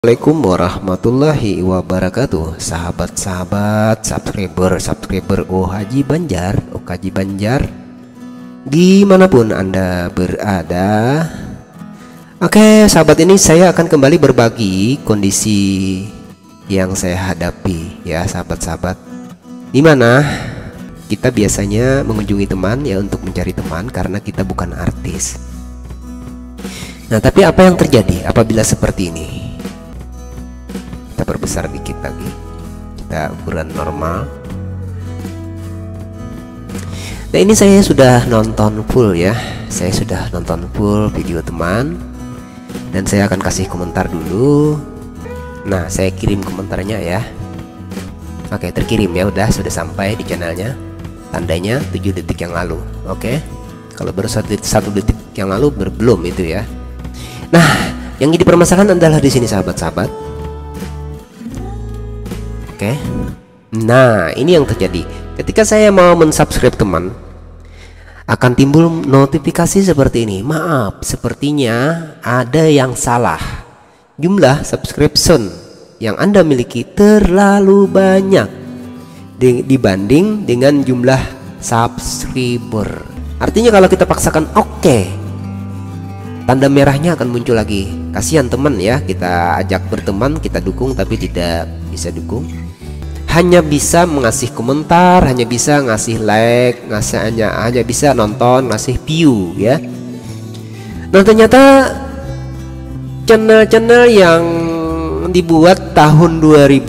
Assalamualaikum warahmatullahi wabarakatuh. Sahabat-sahabat, subscriber Oh Haji Banjar, dimanapun Anda berada. Oke sahabat, ini saya akan kembali berbagi kondisi yang saya hadapi ya sahabat-sahabat, dimana kita biasanya mengunjungi teman ya untuk mencari teman karena kita bukan artis. Nah, tapi apa yang terjadi apabila seperti ini? Kita perbesar dikit lagi, kita ukuran normal. Nah, ini saya sudah nonton full ya, saya sudah nonton full video teman, dan saya akan kasih komentar dulu. Nah, saya kirim komentarnya ya. Oke, terkirim ya, sudah sampai di channelnya. Tandanya 7 detik yang lalu. Oke, kalau baru 1 detik yang lalu belum itu ya. Nah, yang jadi permasalahan adalah di sini sahabat-sahabat. Oke. Nah, ini yang terjadi. Ketika saya mau mensubscribe teman, akan timbul notifikasi seperti ini. Maaf, sepertinya ada yang salah. Jumlah subscription yang Anda miliki terlalu banyak dibanding dengan jumlah subscriber. Artinya kalau kita paksakan oke, tanda merahnya akan muncul lagi. Kasihan teman ya, kita ajak berteman, kita dukung tapi tidak bisa dukung. Hanya bisa mengasih komentar, hanya bisa ngasih like, hanya bisa nonton, ngasih view ya. Nah, ternyata channel-channel yang dibuat tahun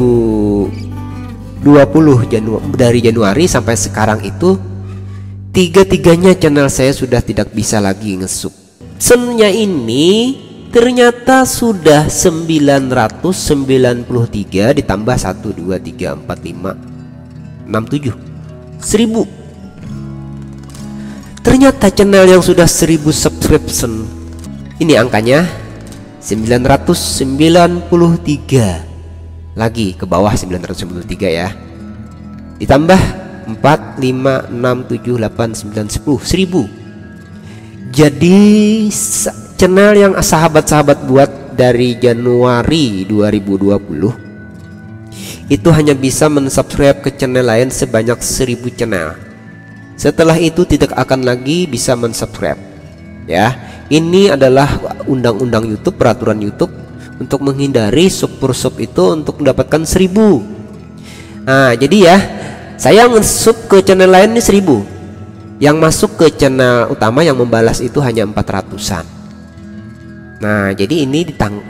2020 dari Januari sampai sekarang itu, tiga-tiganya channel saya sudah tidak bisa lagi nge-sub. Sennya ini ternyata sudah 993 ditambah 1 2 3 4 5 6 7 1000. Ternyata channel yang sudah 1000 subscription ini angkanya 993 lagi ke bawah, 993 ya, ditambah 4 5 6 7 8 9 10 1000. Jadi channel yang sahabat-sahabat buat dari Januari 2020 itu hanya bisa mensubscribe ke channel lain sebanyak 1000 channel. Setelah itu tidak akan lagi bisa mensubscribe ya. Ini adalah undang-undang YouTube, peraturan YouTube untuk menghindari sub itu untuk mendapatkan 1000. Nah, jadi ya, saya nge-sub ke channel lain ini 1000. Yang masuk ke channel utama yang membalas itu hanya 400-an. Nah, jadi ini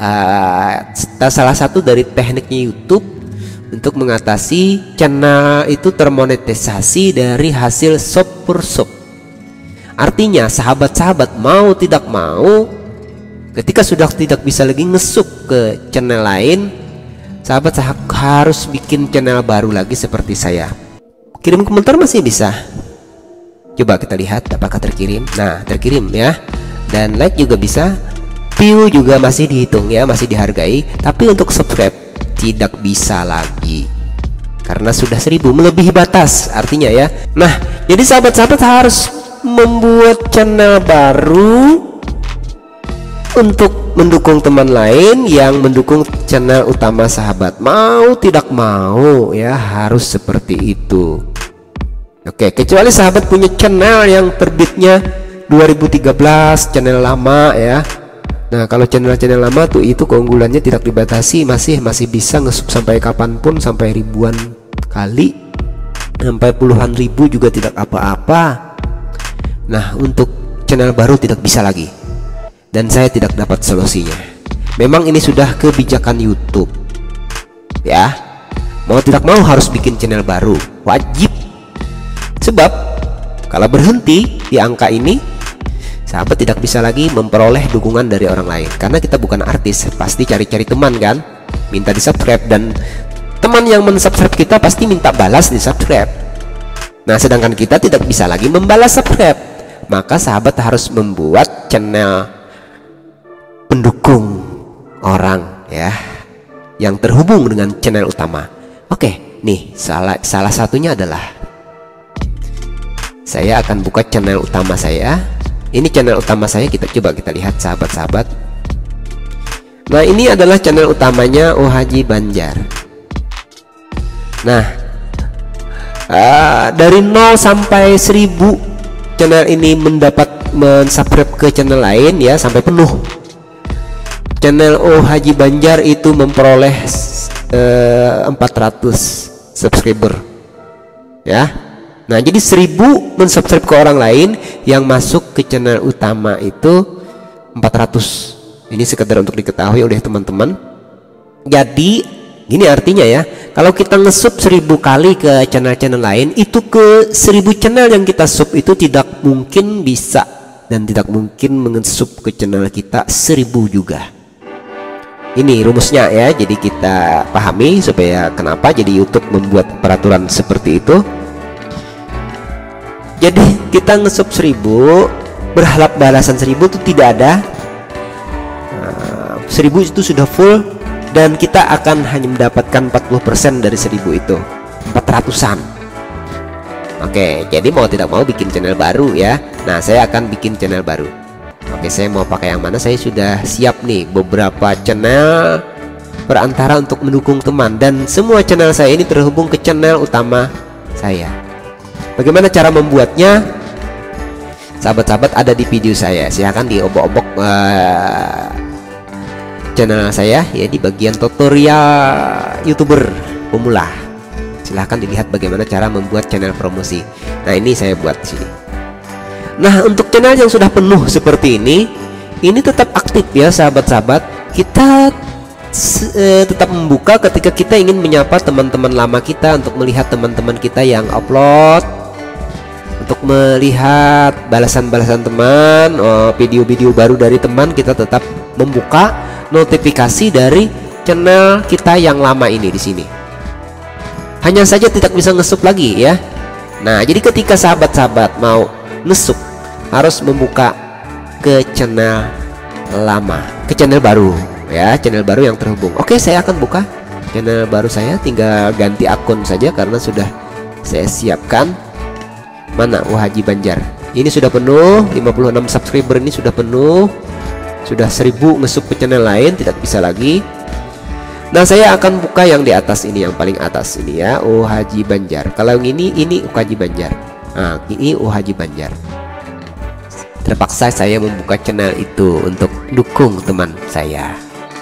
salah satu dari tekniknya YouTube untuk mengatasi channel itu termonetisasi dari hasil sub per sub. Artinya sahabat-sahabat mau tidak mau, ketika sudah tidak bisa lagi nge-sub ke channel lain, sahabat harus bikin channel baru lagi seperti saya. Kirim komentar masih bisa. Coba kita lihat apakah terkirim. Nah, terkirim ya. Dan like juga bisa. View juga masih dihitung ya, masih dihargai. Tapi untuk subscribe tidak bisa lagi karena sudah 1000 melebihi batas artinya ya. Nah, jadi sahabat-sahabat harus membuat channel baru untuk mendukung teman lain yang mendukung channel utama sahabat. Mau tidak mau ya, harus seperti itu. Oke, kecuali sahabat punya channel yang terbitnya 2013, channel lama ya. Nah, kalau channel-channel lama tuh itu keunggulannya tidak dibatasi, masih bisa nge-sub sampai kapanpun, sampai ribuan kali, sampai puluhan ribu juga tidak apa-apa. Nah, untuk channel baru tidak bisa lagi, dan saya tidak dapat solusinya. Memang ini sudah kebijakan YouTube ya, mau tidak mau harus bikin channel baru, wajib. Sebab kalau berhenti di angka ini, sahabat tidak bisa lagi memperoleh dukungan dari orang lain. Karena kita bukan artis, pasti cari-cari teman kan, minta di subscribe, dan teman yang mensubscribe kita pasti minta balas di subscribe. Nah, sedangkan kita tidak bisa lagi membalas subscribe, maka sahabat harus membuat channel pendukung orang ya, yang terhubung dengan channel utama. Oke, nih salah satunya adalah saya akan buka channel utama saya. Ini channel utama saya, kita lihat sahabat-sahabat. Nah, ini adalah channel utamanya Oh Haji Banjar. Nah, dari 0 sampai 1000 channel ini mendapat mensubscribe ke channel lain ya, sampai penuh. Channel Oh Haji Banjar itu memperoleh 400 subscriber ya. Nah, jadi 1000 mensubscribe ke orang lain, yang masuk ke channel utama itu 400. Ini sekedar untuk diketahui oleh teman-teman. Jadi gini artinya ya, kalau kita nge-sub 1000 kali ke channel-channel lain, itu ke 1000 channel yang kita sub itu tidak mungkin bisa dan tidak mungkin menge-sub ke channel kita 1000 juga. Ini rumusnya ya, jadi kita pahami supaya kenapa jadi YouTube membuat peraturan seperti itu. Jadi kita nge-sub 1000, berharap balasan 1000 itu tidak ada. 1000 itu sudah full, dan kita akan hanya mendapatkan 40% dari 1000 itu, 400-an. Oke, jadi mau tidak mau bikin channel baru ya. Nah, saya akan bikin channel baru. Oke, saya mau pakai yang mana? Saya sudah siap nih beberapa channel perantara untuk mendukung teman, dan semua channel saya ini terhubung ke channel utama saya. Bagaimana cara membuatnya? Sahabat-sahabat, ada di video saya. Silahkan diobok-obok channel saya ya, di bagian tutorial YouTuber pemula. Silahkan dilihat bagaimana cara membuat channel promosi. Nah, ini saya buat sini. Nah, untuk channel yang sudah penuh seperti ini tetap aktif ya sahabat-sahabat. Kita tetap membuka ketika kita ingin menyapa teman-teman lama kita, untuk melihat teman-teman kita yang upload, untuk melihat balasan-balasan teman, video-video baru dari teman. Kita tetap membuka notifikasi dari channel kita yang lama ini di sini. Hanya saja tidak bisa nge-sub lagi ya. Nah, jadi ketika sahabat-sahabat mau nge-sub, harus membuka ke channel lama, ke channel baru ya, channel baru yang terhubung. Oke, saya akan buka channel baru saya, tinggal ganti akun saja karena sudah saya siapkan. Mana? Oh Haji Banjar. Ini sudah penuh, 56 subscriber ini sudah penuh. Sudah 1000 nge-sub ke channel lain, tidak bisa lagi. Nah, saya akan buka yang di atas ini, yang paling atas ini ya, Oh Haji Banjar. Kalau yang ini Oh Haji Banjar. Nah, ini Oh Haji Banjar. Terpaksa saya membuka channel itu untuk dukung teman saya.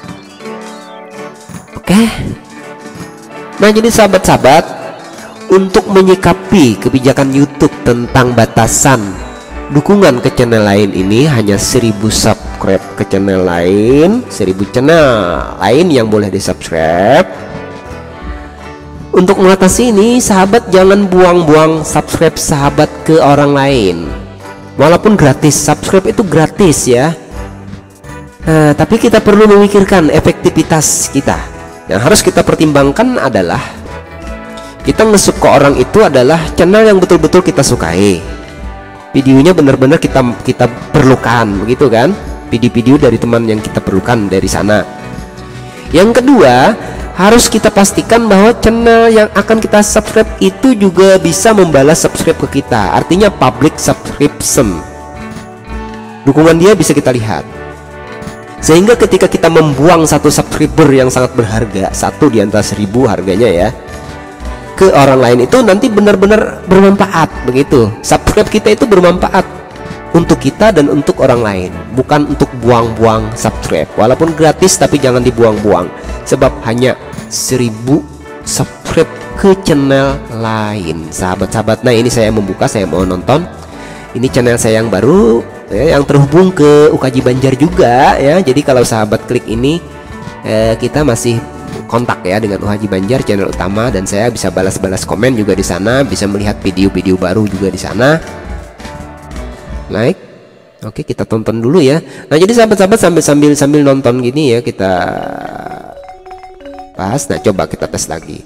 Oke. Nah, jadi sahabat-sahabat, untuk menyikapi kebijakan YouTube tentang batasan dukungan ke channel lain ini, hanya 1000 subscribe ke channel lain, 1000 channel lain yang boleh di subscribe. Untuk mengatasi ini, sahabat jangan buang-buang subscribe sahabat ke orang lain. Walaupun gratis, subscribe itu gratis ya. Nah, tapi kita perlu memikirkan efektivitas kita. Yang harus kita pertimbangkan adalah kita nge-sub ke orang itu adalah channel yang betul-betul kita sukai. Videonya benar-benar kita perlukan, begitu kan? Video-video dari teman yang kita perlukan dari sana. Yang kedua, harus kita pastikan bahwa channel yang akan kita subscribe itu juga bisa membalas subscribe ke kita. Artinya public subscription. Dukungan dia bisa kita lihat. Sehingga ketika kita membuang satu subscriber yang sangat berharga, satu di antara 1000 harganya ya, ke orang lain, itu nanti benar-benar bermanfaat begitu. Subscribe kita itu bermanfaat untuk kita dan untuk orang lain, bukan untuk buang-buang subscribe. Walaupun gratis, tapi jangan dibuang-buang, sebab hanya 1000 subscribe ke channel lain, sahabat-sahabat. Nah, ini saya membuka, saya mau nonton. Ini channel saya yang baru ya, yang terhubung ke UKJ Banjar juga ya. Jadi kalau sahabat klik ini, kita masih kontak ya dengan Oh Haji Banjar, channel utama, dan saya bisa balas-balas komen juga di sana, bisa melihat video-video baru juga di sana. Like. Oke, kita tonton dulu ya. Nah, jadi sahabat-sahabat sambil nonton gini ya, kita bahas. Nah, coba kita tes lagi.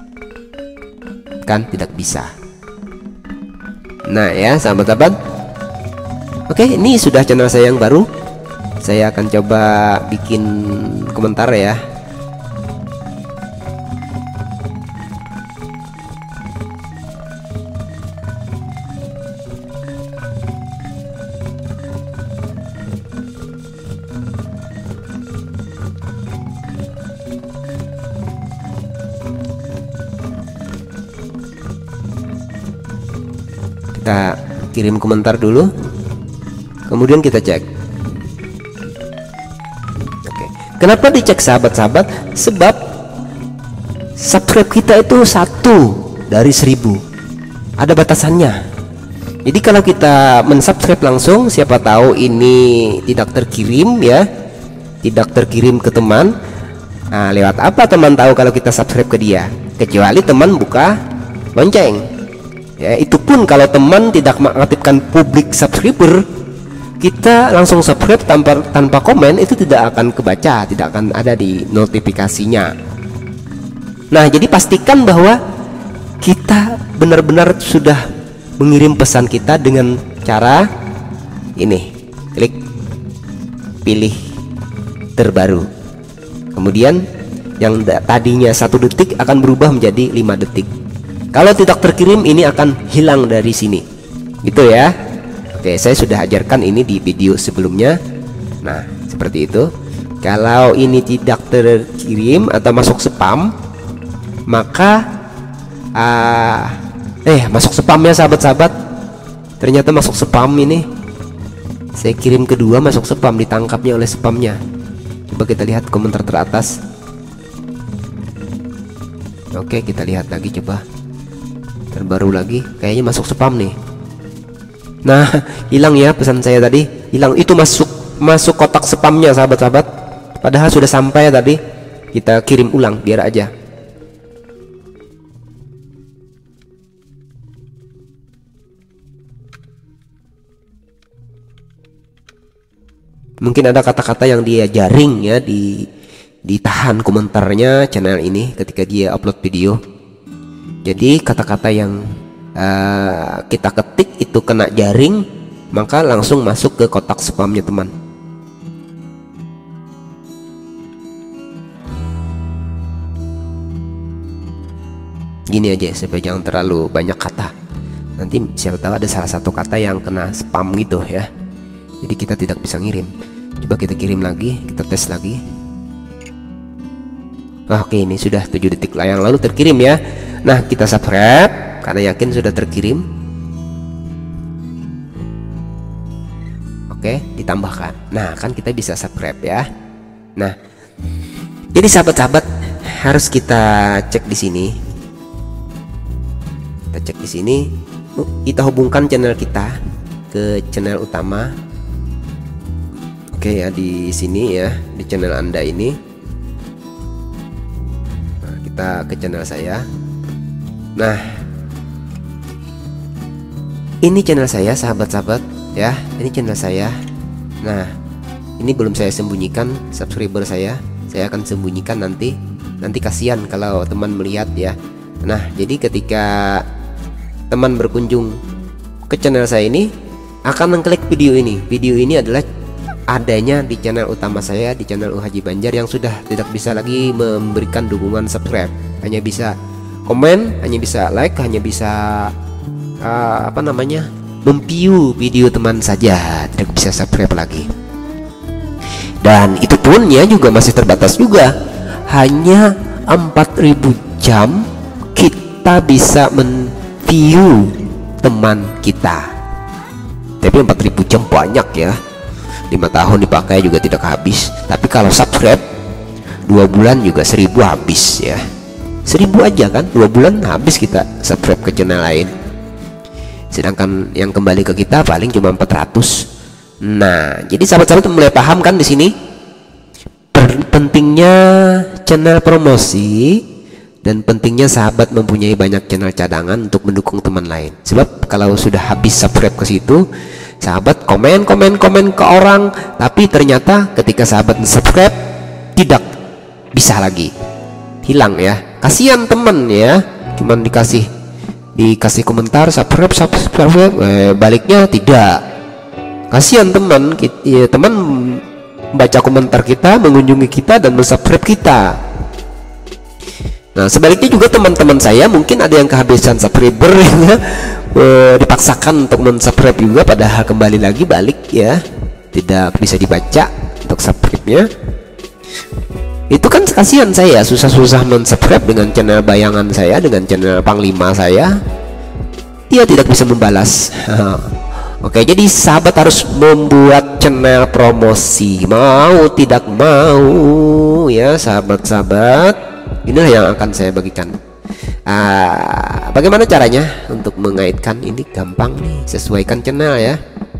Kan tidak bisa. Nah ya sahabat-sahabat. Oke, ini sudah channel saya yang baru. Saya akan coba bikin komentar ya. Kita kirim komentar dulu, kemudian kita cek. Oke, kenapa dicek sahabat-sahabat? Sebab subscribe kita itu 1 dari 1000, ada batasannya. Jadi kalau kita mensubscribe langsung, siapa tahu ini tidak terkirim ya, tidak terkirim ke teman. Nah, lewat apa teman tahu kalau kita subscribe ke dia? Kecuali teman buka lonceng ya, itu pun kalau teman tidak mengaktifkan public subscriber, kita langsung subscribe tanpa komen, itu tidak akan kebaca, tidak akan ada di notifikasinya. Nah, jadi pastikan bahwa kita benar-benar sudah mengirim pesan kita dengan cara ini, klik pilih terbaru, kemudian yang tadinya 1 detik akan berubah menjadi 5 detik. Kalau tidak terkirim, ini akan hilang dari sini, gitu ya. Oke, saya sudah ajarkan ini di video sebelumnya. Nah, seperti itu. Kalau ini tidak terkirim atau masuk spam, maka masuk spam ya sahabat-sahabat. Ternyata masuk spam ini. Saya kirim kedua masuk spam, ditangkapnya oleh spamnya. Coba kita lihat komentar teratas. Oke, kita lihat lagi, coba terbaru lagi, kayaknya masuk spam nih. Nah, hilang ya pesan saya tadi, hilang. Itu masuk kotak spamnya sahabat-sahabat, padahal sudah sampai tadi. Kita kirim ulang biar aja. Mungkin ada kata-kata yang dia jaring ya, ditahan komentarnya channel ini ketika dia upload video. Jadi kata-kata yang kita ketik itu kena jaring, maka langsung masuk ke kotak spamnya teman. Gini aja supaya jangan terlalu banyak kata. Nanti siapa tahu ada salah satu kata yang kena spam gitu ya. Jadi kita tidak bisa ngirim. Coba kita kirim lagi, kita tes lagi. Oke, ini sudah 7 detik yang lalu terkirim ya. Nah, kita subscribe karena yakin sudah terkirim. Oke, ditambahkan. Nah, kan kita bisa subscribe ya. Nah, jadi sahabat-sahabat harus kita cek di sini. Kita cek di sini. Kita hubungkan channel kita ke channel utama. Oke ya, di sini ya, di channel Anda ini. Nah, kita ke channel saya. Nah, ini channel saya sahabat-sahabat ya, ini channel saya. Nah, ini belum saya sembunyikan subscriber saya akan sembunyikan nanti kasihan kalau teman melihat ya. Nah, jadi ketika teman berkunjung ke channel saya ini akan mengklik video ini. Video ini adalah adanya di channel utama saya, di channel Haji Banjar, yang sudah tidak bisa lagi memberikan dukungan subscribe. Hanya bisa komen, hanya bisa like, hanya bisa memview video teman saja, tidak bisa subscribe lagi. Dan itu pun ya juga masih terbatas juga, hanya 4000 jam kita bisa view teman kita. Tapi 4000 jam banyak ya, 5 tahun dipakai juga tidak habis. Tapi kalau subscribe 2 bulan juga 1000 habis ya. 1000 aja kan, 2 bulan habis kita subscribe ke channel lain. Sedangkan yang kembali ke kita paling cuma 400. Nah, jadi sahabat-sahabat mulai paham kan di sini pentingnya channel promosi. Dan pentingnya sahabat mempunyai banyak channel cadangan untuk mendukung teman lain. Sebab kalau sudah habis subscribe ke situ, sahabat komen ke orang, tapi ternyata ketika sahabat subscribe tidak bisa lagi, hilang ya. Kasihan teman ya, cuman dikasih komentar subscribe, baliknya tidak. Kasihan teman, teman baca komentar kita, mengunjungi kita dan mensubscribe kita. Nah, sebaliknya juga teman-teman saya mungkin ada yang kehabisan subscriber ya, dipaksakan untuk mensubscribe juga, padahal kembali lagi balik ya, tidak bisa dibaca untuk subscribe-nya. Itu kan kasihan saya, susah-susah mensubscribe dengan channel bayangan saya, dengan channel panglima saya. dia tidak bisa membalas. Oke, jadi sahabat harus membuat channel promosi, mau tidak mau ya sahabat-sahabat. Inilah yang akan saya bagikan. Bagaimana caranya untuk mengaitkan ini? Gampang nih, sesuaikan channel ya.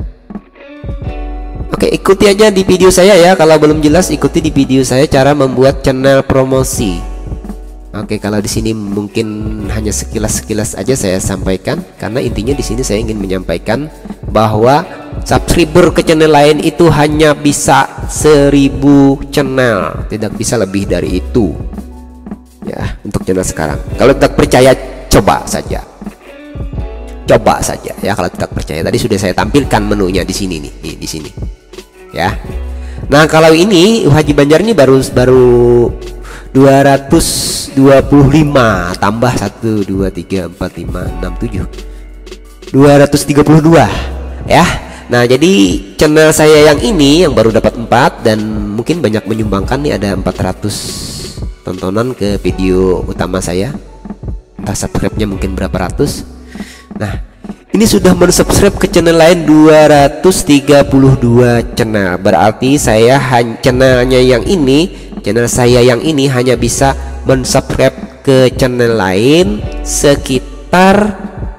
Oke, ikuti aja di video saya ya. Kalau belum jelas, ikuti di video saya cara membuat channel promosi. Oke, kalau di sini mungkin hanya sekilas-sekilas aja saya sampaikan, karena intinya di sini saya ingin menyampaikan bahwa subscriber ke channel lain itu hanya bisa 1000 channel, tidak bisa lebih dari itu. Ya, untuk channel sekarang. Kalau tidak percaya, coba saja ya. Kalau tidak percaya, tadi sudah saya tampilkan menunya di sini nih, di sini ya. Nah, kalau ini Haji Banjar ini baru 225 tambah 1 2 3 4 5 6 7 232 ya. Nah, jadi channel saya yang ini yang baru dapat 4 dan mungkin banyak menyumbangkan nih, ada 400 tontonan ke video utama saya. Entah subscribe-nya mungkin berapa ratus. Nah, ini sudah mensubscribe ke channel lain 232 channel. Berarti saya channel saya yang ini hanya bisa mensubscribe ke channel lain sekitar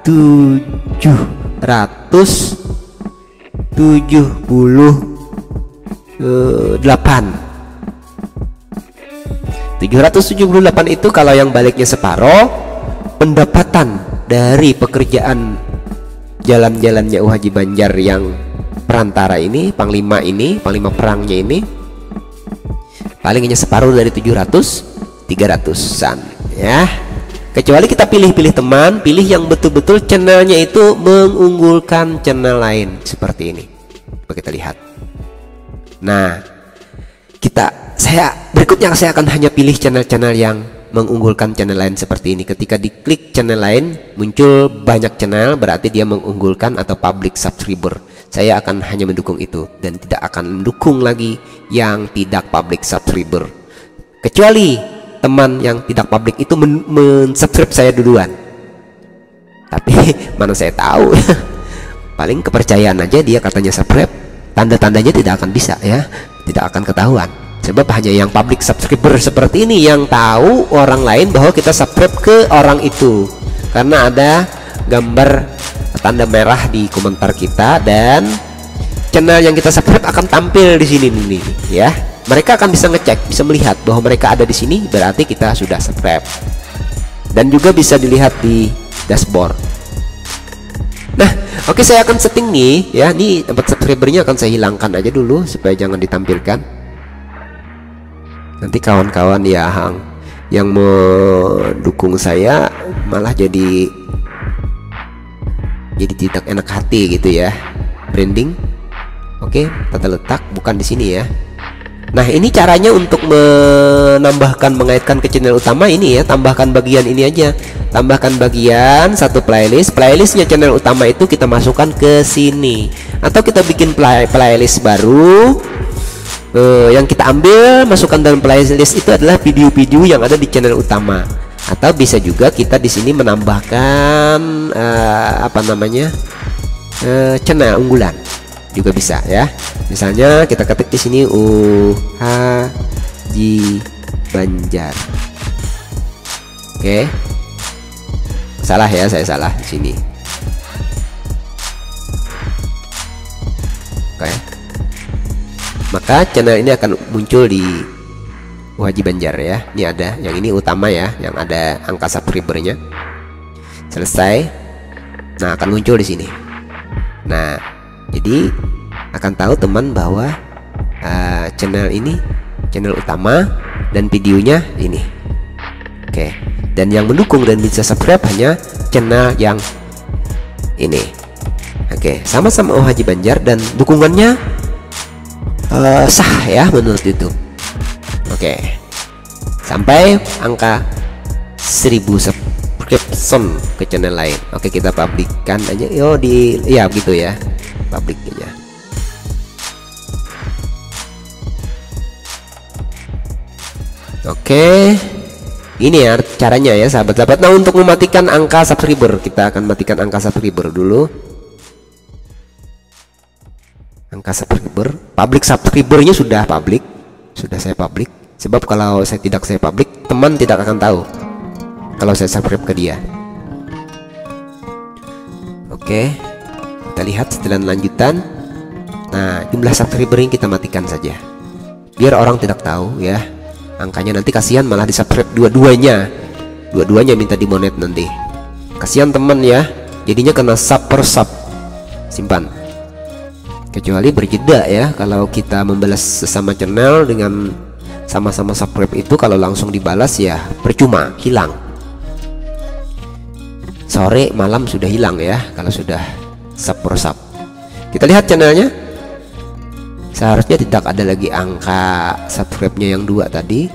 778 itu kalau yang baliknya separoh pendapatan dari pekerjaan jalan-jalannya Haji Banjar yang perantara ini, panglima perangnya ini, palingnya separuh dari 300-an ya. Kecuali kita pilih teman, pilih yang betul-betul channelnya itu mengunggulkan channel lain seperti ini. Coba kita lihat. Nah, berikutnya saya akan hanya pilih channel-channel yang mengunggulkan channel lain seperti ini. Ketika diklik channel lain muncul banyak channel, berarti dia mengunggulkan atau public subscriber. Saya akan hanya mendukung itu dan tidak akan mendukung lagi yang tidak public subscriber. Kecuali teman yang tidak public itu mensubscribe saya duluan. Tapi mana saya tahu. Paling kepercayaan aja dia katanya subscribe, tanda-tandanya tidak akan bisa ya, tidak akan ketahuan. Sebab hanya yang public subscriber seperti ini yang tahu orang lain bahwa kita subscribe ke orang itu, karena ada gambar tanda merah di komentar kita dan channel yang kita subscribe akan tampil di sini nih ya. Mereka akan bisa ngecek, bisa melihat bahwa mereka ada di sini, berarti kita sudah subscribe. Dan juga bisa dilihat di dashboard. Nah, oke, saya akan setting nih ya. Ini tempat subscribernya akan saya hilangkan aja dulu supaya jangan ditampilkan. Nanti kawan-kawan yang mendukung saya malah jadi tidak enak hati gitu ya. Branding. Oke, tata letak bukan di sini ya. Nah, ini caranya untuk mengaitkan ke channel utama ini ya. Tambahkan bagian ini aja. Tambahkan bagian satu playlistnya channel utama itu kita masukkan ke sini, atau kita bikin playlist baru. Yang kita ambil masukkan dalam playlist itu adalah video-video yang ada di channel utama. Atau bisa juga kita di sini menambahkan channel unggulan juga bisa ya. Misalnya kita ketik di sini Haji Banjar. Oke. Salah ya, saya salah di sini. Oke. Maka channel ini akan muncul di Haji Banjar ya. Ini ada, yang ini utama ya, yang ada angka subscribernya. Selesai. Nah, akan muncul di sini. Nah, jadi akan tahu teman bahwa channel ini channel utama dan videonya ini. Oke. Dan yang mendukung dan bisa subscribe hanya channel yang ini. Oke, sama-sama Haji Banjar dan dukungannya sah ya menurut YouTube. Oke. Sampai angka 1000 subscription ke channel lain. Oke, kita publikkan aja. Ya gitu ya. Publik aja. Oke. Ini ya caranya ya sahabat-sahabat. Nah, untuk mematikan angka subscriber, kita akan matikan angka subscriber dulu. Angka subscriber, public subscribernya sudah public, sudah saya public. Sebab kalau saya tidak saya public, teman tidak akan tahu kalau saya subscribe ke dia. Oke, kita lihat setelah lanjutan. Nah, jumlah subscriber yang kita matikan saja, biar orang tidak tahu ya angkanya. Nanti kasihan malah di subscribe dua-duanya minta dimonet nanti. Kasihan teman ya, jadinya kena sub per sub. Simpan. Kecuali berjeda ya, kalau kita membalas sesama channel dengan sama-sama subscribe itu, kalau langsung dibalas ya percuma, hilang. Sore malam sudah hilang ya kalau sudah sub per sub. Kita lihat channelnya, seharusnya tidak ada lagi angka subscribe-nya yang 2 tadi.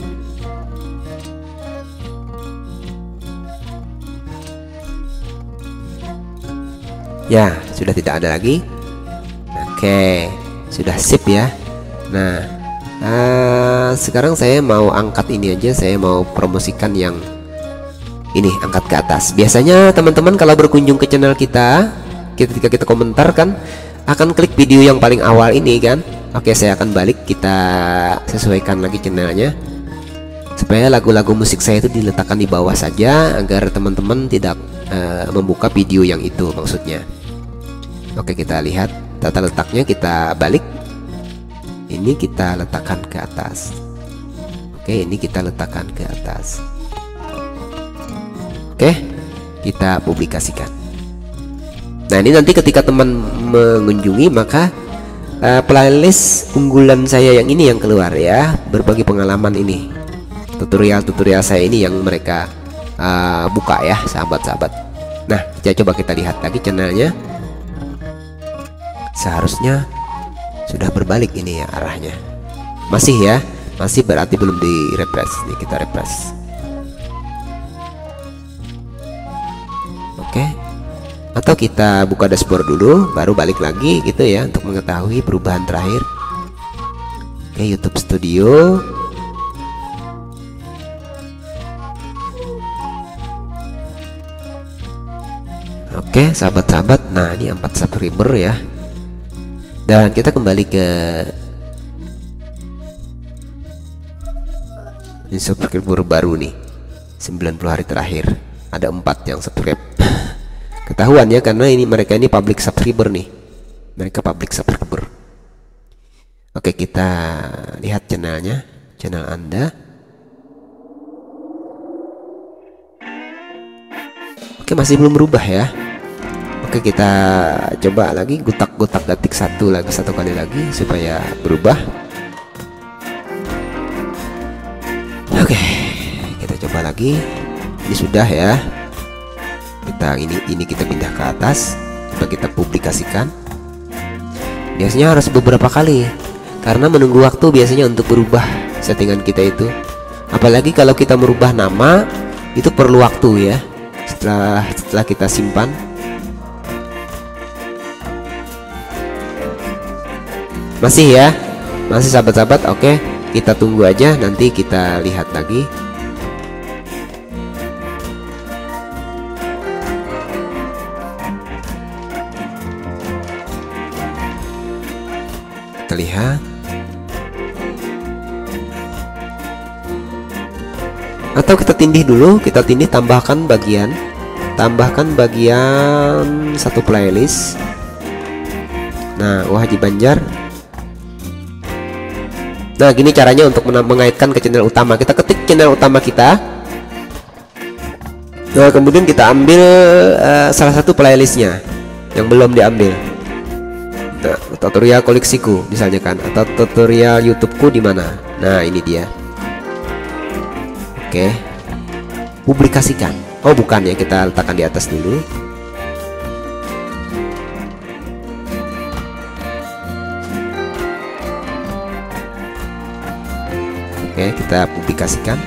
Ya, sudah tidak ada lagi. Oke, sudah sip ya. Nah, sekarang saya mau angkat ini aja. Saya mau promosikan yang ini, angkat ke atas. Biasanya teman-teman kalau berkunjung ke channel kita, ketika kita komentar kan akan klik video yang paling awal ini kan. Oke, saya akan balik, kita sesuaikan lagi channelnya supaya lagu-lagu musik saya itu diletakkan di bawah saja, agar teman-teman tidak membuka video yang itu maksudnya. Oke, kita lihat tata letaknya, kita balik. Ini kita letakkan ke atas. Oke, ini kita letakkan ke atas. Oke, kita publikasikan. Nah, ini nanti ketika teman mengunjungi, maka playlist unggulan saya yang ini yang keluar ya, berbagi pengalaman ini, tutorial-tutorial saya ini yang mereka buka ya sahabat-sahabat. Nah, coba kita lihat lagi channelnya. Seharusnya sudah berbalik ini ya arahnya. Masih ya, masih berarti belum di refresh. Nih kita refresh. Oke, atau kita buka dashboard dulu baru balik lagi gitu ya, untuk mengetahui perubahan terakhir. Oke, YouTube Studio. Oke sahabat-sahabat, nah ini 4 subscriber ya. Dan kita kembali ke ini subscriber baru nih, 90 hari terakhir ada 4 yang subscribe. Ketahuan ya, karena ini mereka ini public subscriber nih, mereka public subscriber. Oke, kita lihat channelnya, channel Anda. Oke, masih belum berubah ya. Oke, kita coba lagi, gutak-gutak detik satu kali lagi supaya berubah. Oke, kita coba lagi. Ini sudah ya. Kita ini kita pindah ke atas. Coba kita publikasikan. Biasanya harus beberapa kali, karena menunggu waktu biasanya untuk berubah settingan kita itu. Apalagi kalau kita merubah nama, itu perlu waktu ya. Setelah kita simpan. Masih ya, masih sahabat-sahabat. Oke, kita tunggu aja, nanti kita lihat lagi. Kita lihat. Atau kita tindih dulu, kita tindih, tambahkan bagian satu playlist. Nah, Wah Haji Banjar. Nah, gini caranya untuk mengaitkan ke channel utama. Kita ketik channel utama kita. Nah, kemudian kita ambil salah satu playlistnya yang belum diambil. Nah, tutorial koleksiku misalnya kan, atau tutorial YouTubeku di mana. Nah, ini dia. Oke, publikasikan. Oh bukan ya, kita letakkan di atas dulu. Oke, kita publikasikan.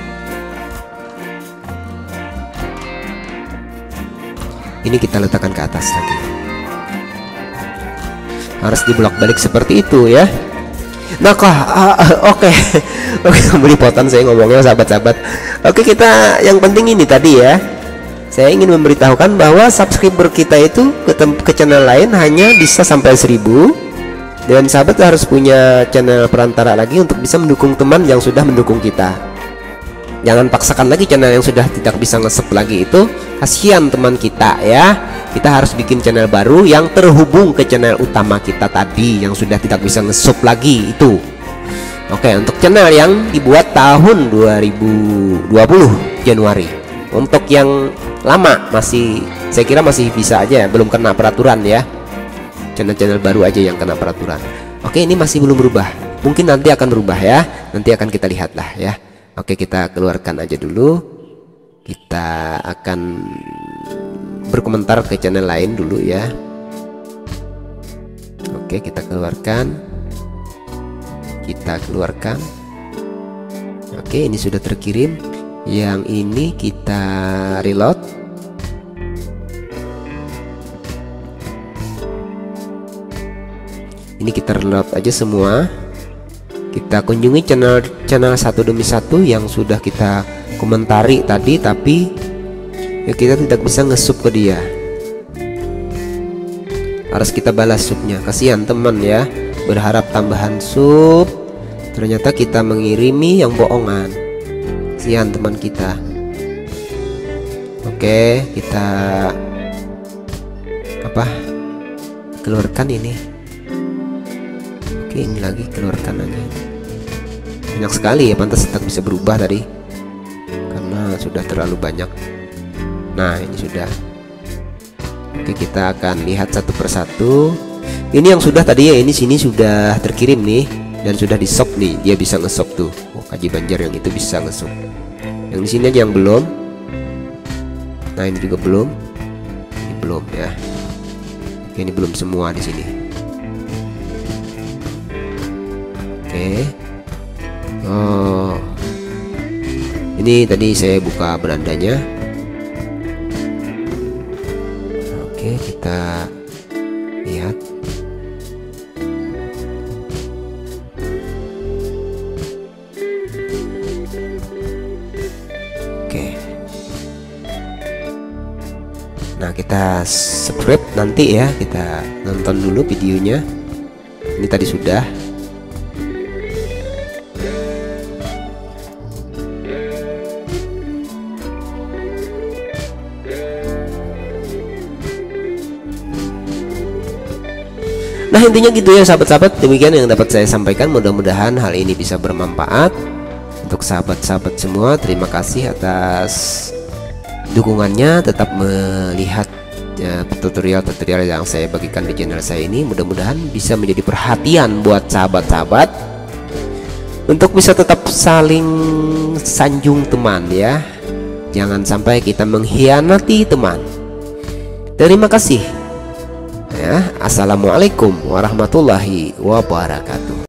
Ini kita letakkan ke atas lagi. Harus dibolak-balik seperti itu ya. Nah, oke. Oke, beripotan saya ngomongnya sahabat-sahabat. Oke, kita yang penting ini tadi ya. Saya ingin memberitahukan bahwa subscriber kita itu ke channel lain hanya bisa sampai 1000. Dan sahabat harus punya channel perantara lagi untuk bisa mendukung teman yang sudah mendukung kita. Jangan paksakan lagi channel yang sudah tidak bisa nge-sub lagi, itu kasihan teman kita ya. Kita harus bikin channel baru yang terhubung ke channel utama kita tadi yang sudah tidak bisa nge-sub lagi itu. Oke, untuk channel yang dibuat tahun 2020 Januari. Untuk yang lama masih, saya kira masih bisa aja ya, belum kena peraturan ya. Channel-channel baru aja yang kena peraturan. Oke, ini masih belum berubah. Mungkin nanti akan berubah ya. Nanti akan kita lihat lah ya. Oke, kita keluarkan aja dulu. Kita akan berkomentar ke channel lain dulu ya. Oke, kita keluarkan. Kita keluarkan. Oke, ini sudah terkirim. Yang ini kita reload. Ini kita reload aja semua. Kita kunjungi channel satu demi satu yang sudah kita komentari tadi, tapi ya kita tidak bisa nge-sub ke dia. Harus kita balas subnya. Kasihan teman ya, berharap tambahan sub, ternyata kita mengirimi yang bohongan. Kasihan teman kita. Oke, kita keluarkan ini. Oke, ini lagi keluarkan aja. Banyak sekali ya, pantas tak bisa berubah tadi karena sudah terlalu banyak. Nah, ini sudah. Oke, kita akan lihat satu persatu. Ini yang sudah tadi ya, ini sini sudah terkirim nih dan sudah di shop nih, dia bisa nge-shop tuh. Oh, Kaji Banjar yang itu bisa nge-shop. Yang di sini aja yang belum. Nah, ini juga belum. Ini belum ya. Oke, ini belum semua di sini. Oke. Oh, ini tadi saya buka berandanya. Oke, kita lihat. Oke. Nah, kita subscribe nanti ya. Kita nonton dulu videonya. Ini tadi sudah. Nah, intinya gitu ya sahabat-sahabat, demikian yang dapat saya sampaikan. Mudah-mudahan hal ini bisa bermanfaat untuk sahabat-sahabat semua. Terima kasih atas dukungannya. Tetap melihat tutorial-tutorial yang saya bagikan di channel saya ini. Mudah-mudahan bisa menjadi perhatian buat sahabat-sahabat untuk bisa tetap saling sanjung teman ya. Jangan sampai kita mengkhianati teman. Terima kasih. Ya, assalamualaikum warahmatullahi wabarakatuh.